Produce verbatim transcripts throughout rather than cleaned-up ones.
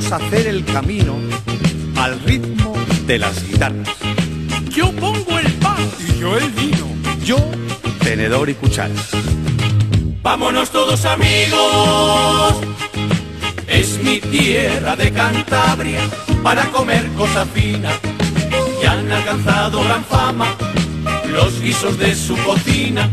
vamos a hacer el camino al ritmo de las guitarras. Yo pongo el pan y yo el vino. Yo, tenedor y cucharas. Vámonos todos amigos, es mi tierra de Cantabria, para comer cosa fina. Y han alcanzado gran fama los guisos de su cocina.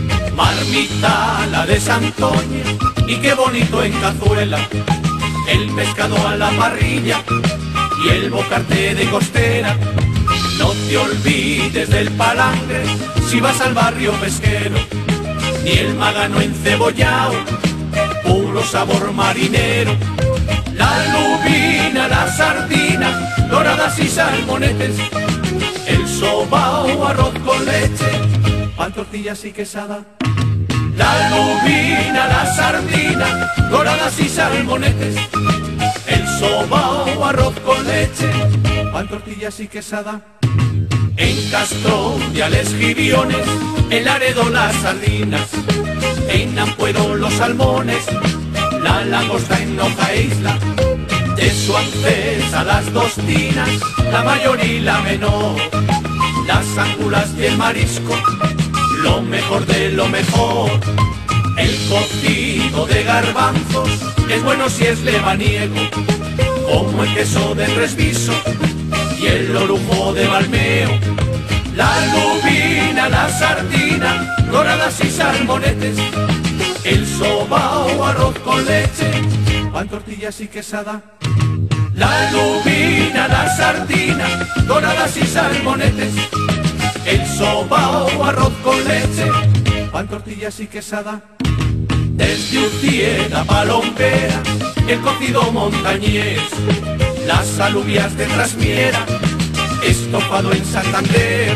Marmita la de Santoña, y qué bonito en cazuela. El pescado a la parrilla y el bocarte de costera. No te olvides del palangre si vas al barrio pesquero, ni el magano encebollado, puro sabor marinero. La lubina, la sardina, doradas y salmonetes, el sobao, arroz con leche, pan, tortillas y quesada. La lubina, la sardina, doradas y salmonetes, el sobao, arroz con leche, pan, tortillas y quesada. En Castrón de Ales Giriones, en Laredo las sardinas, en Ampuero los salmones, la langosta en Noja Isla. De Suancés a las dos tinas, la mayor y la menor, las ángulas y el marisco, lo mejor de lo mejor. El cocido de garbanzos es bueno si es lebaniego, como el queso del Resviso y el orujo de Balmeo. La lubina, la sardina, doradas y salmonetes, el sobao, arroz con leche, pan, tortillas y quesada. La lubina, la sardina, doradas y salmonetes, el sobao, arroz con leche, pan, tortillas y quesada. Desde Ucieda, Palombera, el cocido montañés, las alubias de Trasmiera, estofado en Santander.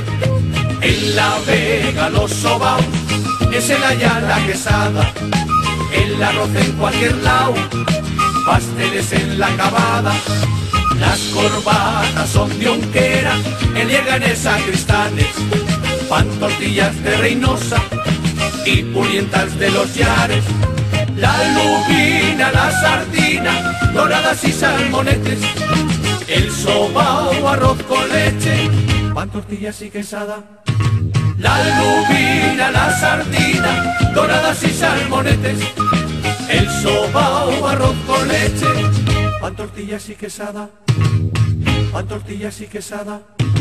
En La Vega los sobaos, es el ayala quesada, el arroz en cualquier lado, pasteles en la Cavada. Las corbatas son de Onquera, en Leganés a Cristales, pan, tortillas de Reynosa y pulientas de los Yares. La lubina, la sardina, doradas y salmonetes, el sobao, arroz con leche, pan, tortillas y quesada. La lubina, la sardina, doradas y salmonetes, el sobao, arroz con leche, pan, tortillas y quesada. Pan, tortillas y quesada,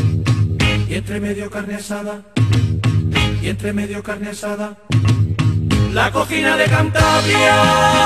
y entre medio carne asada, y entre medio carne asada. La cocina de Cantabria